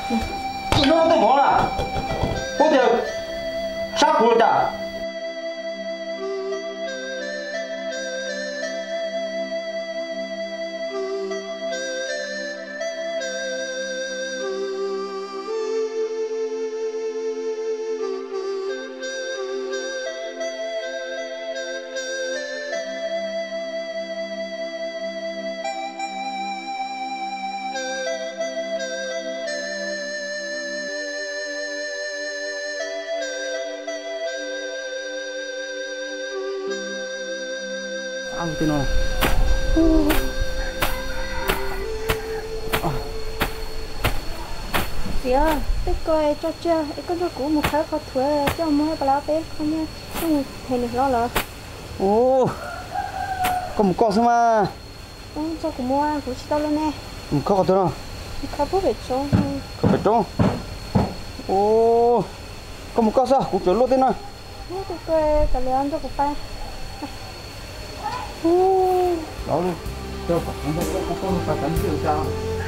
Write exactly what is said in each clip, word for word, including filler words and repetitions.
nó không thể bỏ là có thể sát của ta ăn cái nào chị ơi, cái coi cho chơi, cái con cho cũ một khá khó thuê cho mua hai bao bé không nha, không thèm được lo lợ. ô có một con sao mà Không cho cũ mua cũ chỉ tao luôn nè. một con thôi nào Khá bố về chỗ. phải trông ô có một con sao cũng chuẩn luôn thế nào Cái coi cả lừa ăn cho cũ ba. đó đi cho con con con con phải tắm rửa sao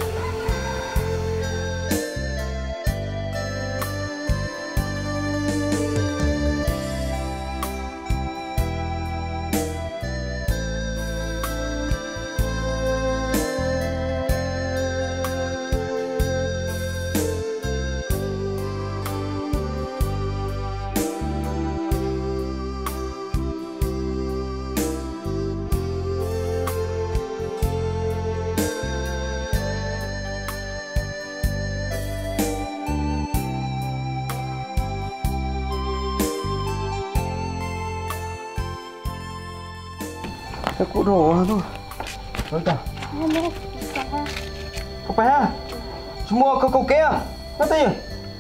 cái củ đồ thôi rồi cả Không đâu, có phải ha chúng mua câu câu kia nó tiền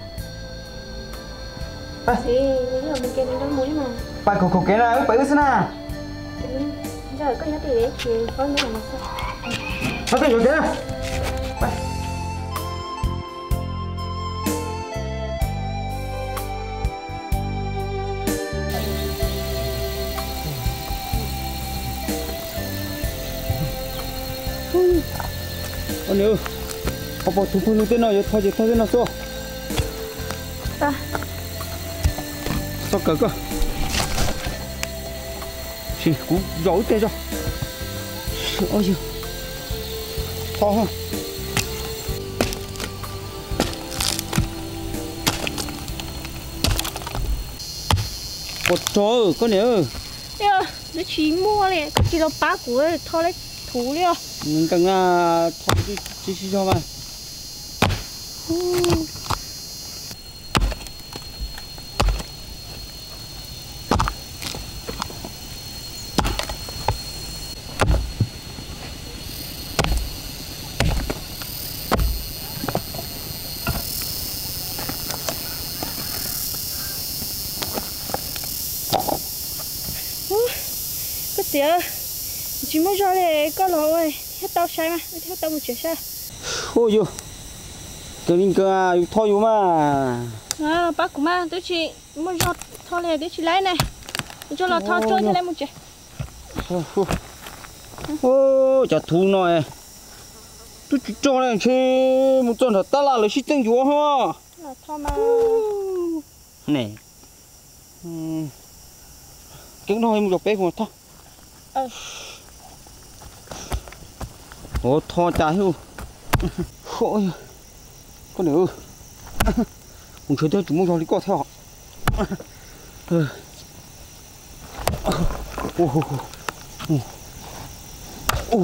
thì bây giờ mình kêu mình đang muốn mà. phải câu câu kia này phải ư thế nào Giờ có nhớ tiền thì có nhớ là sao? nó tiền rồi thế nào phải anh ơi, họ bỏ thùng phun tên nào vậy thôi gì thôi thế nào số? Ta. Sao cỡ cơ? Xì cú giỏi thế cho. Ôi giời, to ha. Ôi trời, con này ơi. Nè, nó chỉ mua này, cái kilo ba của thôi lấy thủ đi. Mình cần à thôi đi đi đi cho mày. Cái tía chỉ mua cho này có lỗ ơi, hết tao sai mà, hết tao một chuyện sai. Ôi giời, cái linh cơ thôi vô mà. À, bác của má, tôi chỉ mua cho thôi này, tôi chỉ lấy này, cho là thôi trôi cho lấy một chuyện. Ô, chả thú nói, tôi chỉ cho này chơi một tuần thật ta là lấy xí tinh chúa ha. Là thôi mà. Này, cái nói một bé của thôi. Ồ, thò chả hiểu. Ôi, con nữa. Mình chơi theo chúng mình rồi đi qua theo họ. Ô, ô, ô, ô,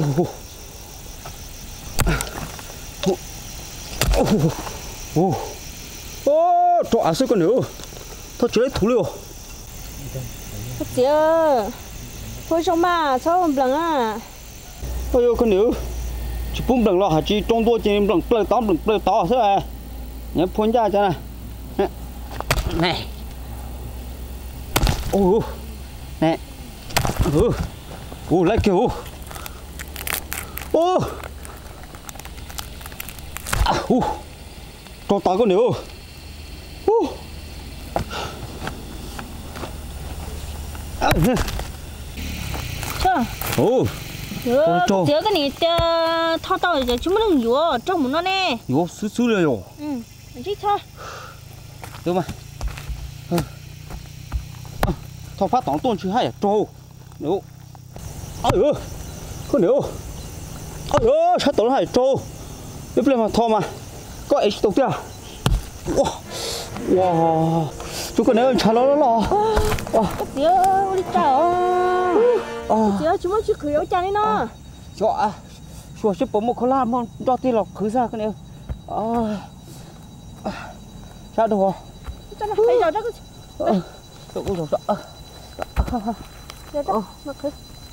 ô, ô, cho ăn sức con nữa. Thôi chơi thủ liều. Cái tía, thôi xong mà, sao không bằng à? Ôi con nữ chỉ bung đằng lo hả chỉ trong tôi chỉ đằng plei tao đằng plei tao thế à nhớ phun ra cho này này ô nè ừ ô lại kiểu ô à ô cho tao con nữ ô à Sao? ô tía cái này tao tao rồi chúng mình dùng trong một nó nè. 이거 수수료요. 응. Chị thôi. Được mà. Thọ phát tỏng tuôn chứ hay à trâu. Nếu. Ôi ơi. Có nếu. Ôi ơi, sao tỏng hay trâu. Biết lên mà thọ mà. Có ấy tỏng tiêu. Wow. Wow. Chúng con nếu chả lo lo lo. Wow. Chị ơi, đi chào. Chị ơi, chúng mới chưa khử áo chăn đi nó. Cho à. Chùa xếp bóng một khối làm không? Cho tiên lọc khứ ra con nếu. Sao được không? Cho nó bây giờ đó cứ. Ờ. Tôi cũng rồi sợ. Giờ đó, nó khứ.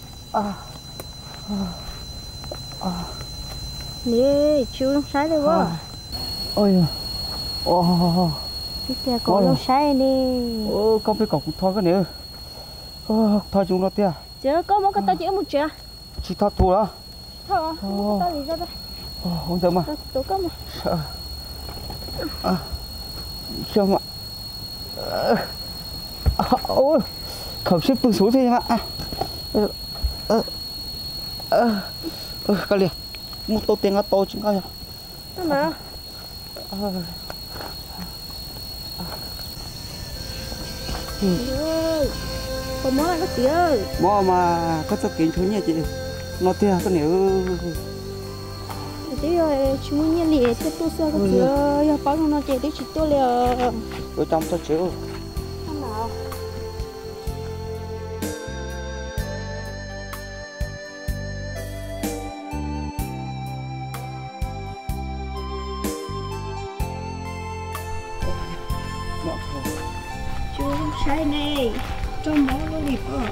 Nè, chú lông sái đây quá. Ôi. Ồ. Cái kia có lông sái nè. Ồ, con phải cọc thôi cái nếu. Ờ, thôi chúng nó tia. Chứ có một cái tay chỉ một chuyện. Chỉ thoát thua đó. Thôi, một cái tay gì ra đây. Ồ, không sợ mà. Tôi có mà. Sợ. À. Chưa mà. Ôi. Khẩu xếp bưng số thế mà. À. Ờ. Ờ. Ờ, cái liền. Một tô tiền ngắt tô chúng coi. Sao mà? Ờ. Ơi, còn món ăn có chị ơi. Mò mà có cho kiến thứ nhỉ chị. Nó tia cái nếu. Chị ơi, chúng muốn nhiên lì tiếp tu sơ có chị ơi. Bao nhiêu nó chị đi chị tôi liền. Tôi trong tôi chịu. Không nào. Chú sai này. Trong món nó lịp à.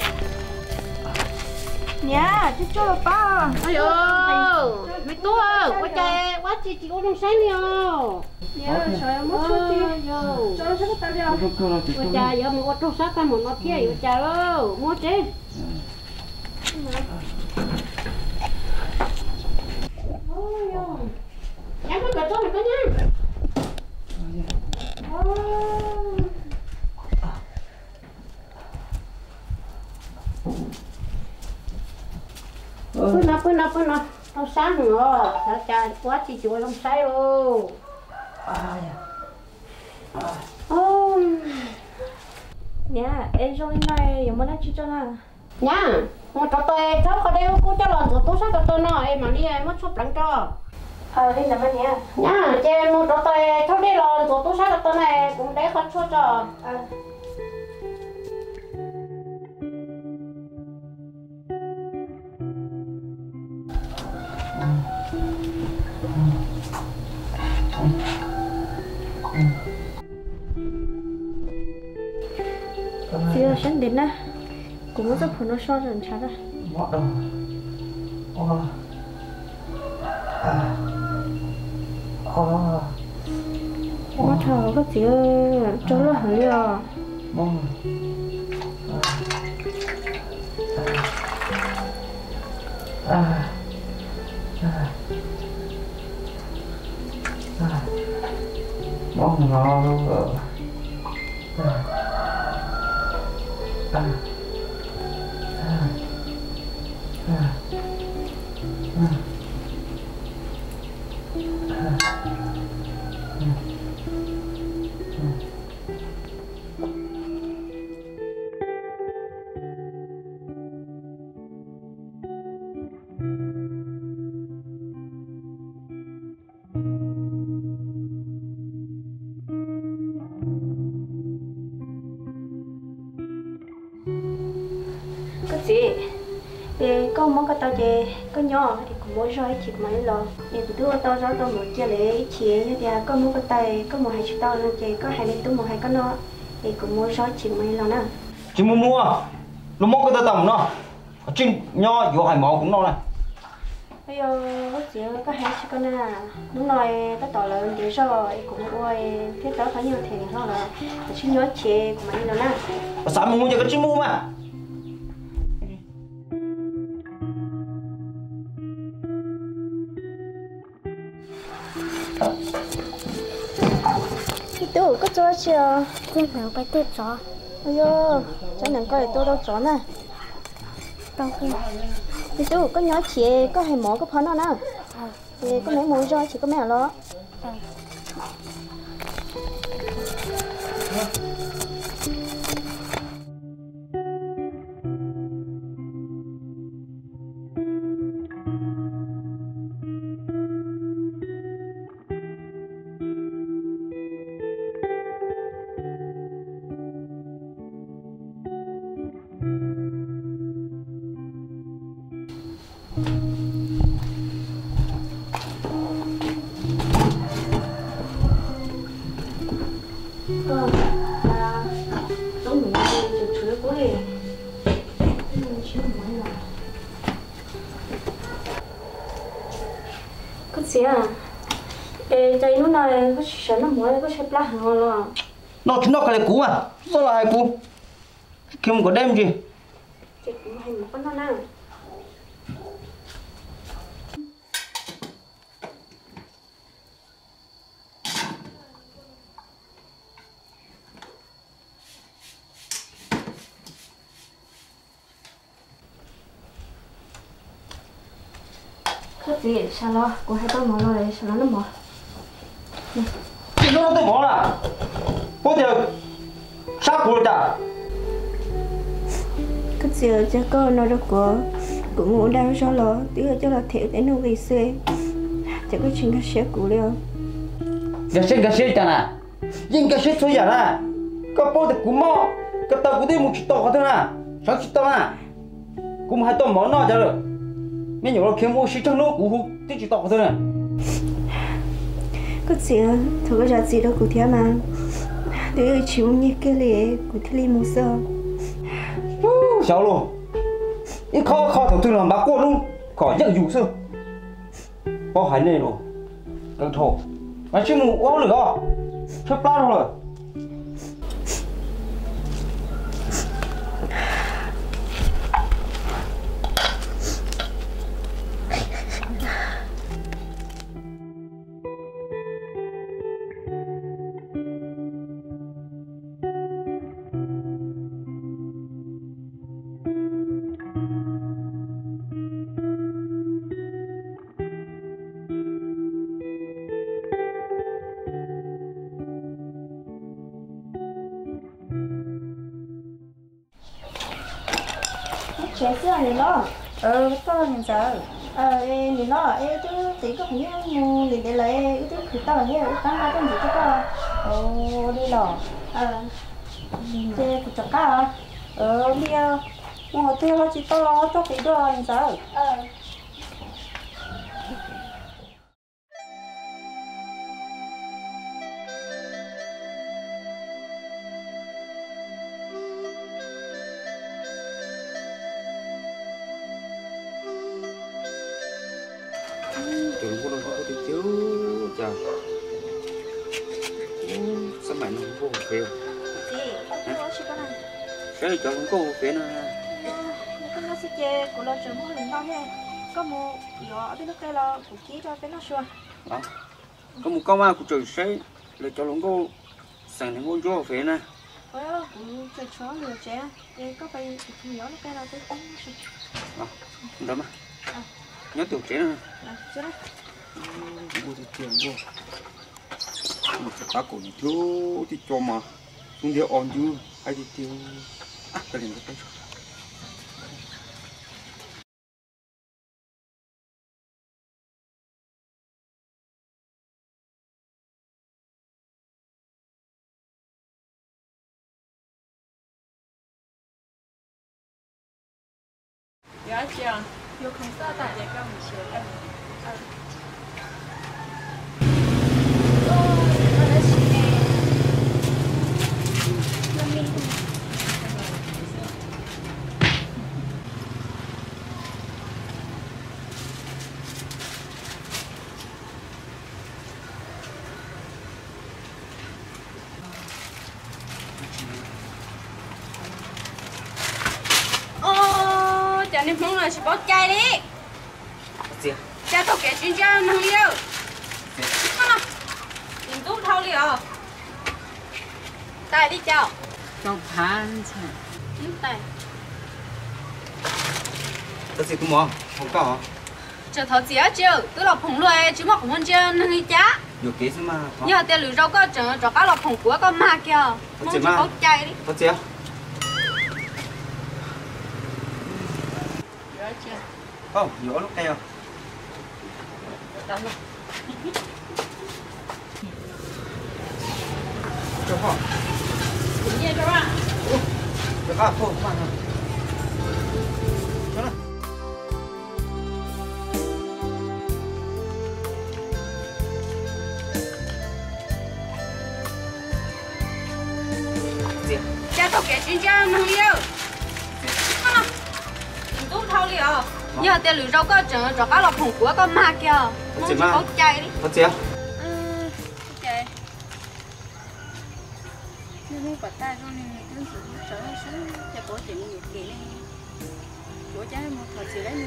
Nha, chú cho là ba. Ôi ơi, mày tú ơi, quá trời, quá chị chị có trong sáng đi không? Nha, trời ơi, mất chút đi. Cho nó sẽ có tao đi không? Quá trời, giờ mình có trong sáng ta một nó kia, quá trời ơi, mua chứ. Ôi ơi, nhắm cái cửa này có nhá. Pun apa pun apa nak tao sáng rồi, sao trời quá chị chuối lòng say luôn. Ôi, Nha, em trong này có muốn ăn chi cho nào? nha, một trò tôi cháu có đeo cô cho lần rồi tôi sáng cho tôi nói em mà đi em mất sốt lắm cho. Ờ, đi làm ăn nha. Nha, chị một trò tôi cháu đi lần rồi tôi sáng cho tôi này cũng để hết sốt cho. Ờ. Chưa sáng đến á, cũng có rất phần nó so dần chả ra. Ngọt đâu. Ồ. À. Ồ. Nó thở có chị ơi, chỗ nó hở liều. Mong. À. À. À. Mong ngon luôn rồi. À. À. À. À. À. Cái gì? Thì có món cái tao chè có nhỏ thì cũng muốn rồi chỉ mấy lần thì tụi tôi tao rồi tao một chè để chè như thì có món cái tay có một hai chục tao nữa chè có hai mươi tôi một hai con nó thì cũng muốn rồi chỉ mấy lần nè. Chị mua mua nó móc cái tơ tầm nó trên nho vô hải mỏ cũng nó này. Bây giờ bác sĩ có hai chục con nè đúng rồi tao tỏ là để rồi cũng ôi thế tao phải nhiều tiền hơn là chỉ nhớ chè của mấy lần nè. Sao mua cho cái chị mua mà. Tôi có cho chưa? Tôi phải cái tiếp chó. Ôi ơi, cho nên coi tôi đâu chó nè. Đâu không? Thì tôi có nhỏ chị có hay mỏ có phấn nào nè. thì có mấy mùi rồi chỉ có mấy lo à, ê, đây nó này có sợ nó mới có sợ lá hàng rồi. Nó nó cái này cũ à, sao lại cũ? Khi mà có đem gì? Chị cũng hay một con nó nào. Cái gì sao lo? Cô hay tôi mỏ lo đấy, sao nó mỏ? Nó tôi mỏ là, có thể sao cô ta? Cái gì cho con nó được của cũng muốn đang sao lo, tí cho là thiệt để nó về xe, chỉ có chuyện cái xe cũ liền. Cái xe cái xe chẳng à? Nhưng cái xe thôi à? Cái bao thì cũng mỏ, cái tàu cũng đi một chút tàu thôi à? Sao chút tàu à? Cũng hay tôi mỏ nó chứ rồi. Mình nhớ là khi mua xe trong nó cũng hút tí chút tàu thôi này. Cái gì thôi cái giá gì đâu cụ thể mà, để chịu như cái này cụ thể đi mua sao? Sao luôn? Ít khó khó thầu thường làm bác cô luôn, khỏi nhận dù sơ. Bao hải này rồi, cái thổ, mà chứ mù quá lửa, sắp lát rồi. Trẻ xưa này lo, ờ to nhìn sao ờ này lo, ê chứ tí có phải mua để để lấy chứ cứ tao là nghe tao tao tao gì cho tao, ồ đi lò ờ, chơi cụ chọn cá à, ờ đi à ngồi tiêu lo chỉ to lo cho cái đồ nhìn sao ờ. Tưởng cô đâu có thể chiếu chà. Sao mày nó không có phê không? Gì? Không có chứ con này. Cái này cho không có phê nữa. Nhưng con nó sẽ chơi của lo trường mỗi lần bao he. Có một nhỏ bên nó cây lo của chí cho bên nó xua. Đó. Có một câu mà của trời sẽ là cho nó có sẵn đến ngôi vô phê nè. Ờ, cũng chơi chó nhiều trẻ. Đây có phải thì nhỏ nó cây lo tới cũng xua. Đó. Đó mà. Nhớ tiểu chế nữa. Này, chưa đấy. Mua thì tiền vô một cái cá cổ thiếu thì cho mà không điều on chứ hay thì tiêu à cái này cái Dạ chưa? Yêu không sao tại để các mình chơi em. Chả nên muốn là chỉ bỏ chai đi. Gì? Chả tôi kể chuyện cho nó liêu. Không nào. Nhìn tốt thâu liêu. Tay đi chào. cho phán chứ Nhìn tay. Cái gì cũng mò, không có hả? chờ thọ gì á chứ tôi là phồng lười chứ mà cũng muốn chơi nâng đi chá nhiều kế chứ mà nhớ tiền lười rau có chờ cho cá là phồng của con ma kia muốn chỉ có chạy đi có chéo không nhiều lúc này không cho họ gì cho bạn cho các phô các bạn cho nó cha tao kể chuyện cha nâng liêu không tú thâu liêu nhớ tiền lười rau có chờ cho cá là phồng của con ma kia muốn chỉ có chạy đi có chéo chạy nên bắt tay con này cứ sợ sợ cho bố chuyện nhiều kỳ này bố cháu một thời sự đấy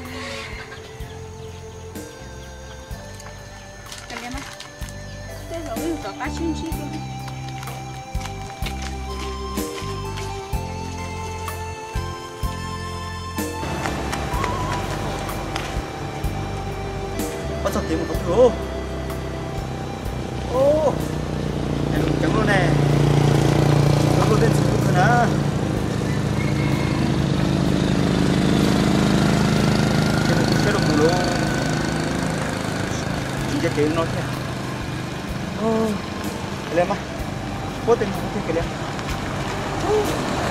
cần em á cái rồi có cá chín chín có sao tiếng một không thua ô em trắng luôn nè nó luôn lên sử dụng thôi nè cái đồng hồ luôn chỉ cho tiếng nói thế ô lên mà có tình không thể kể lên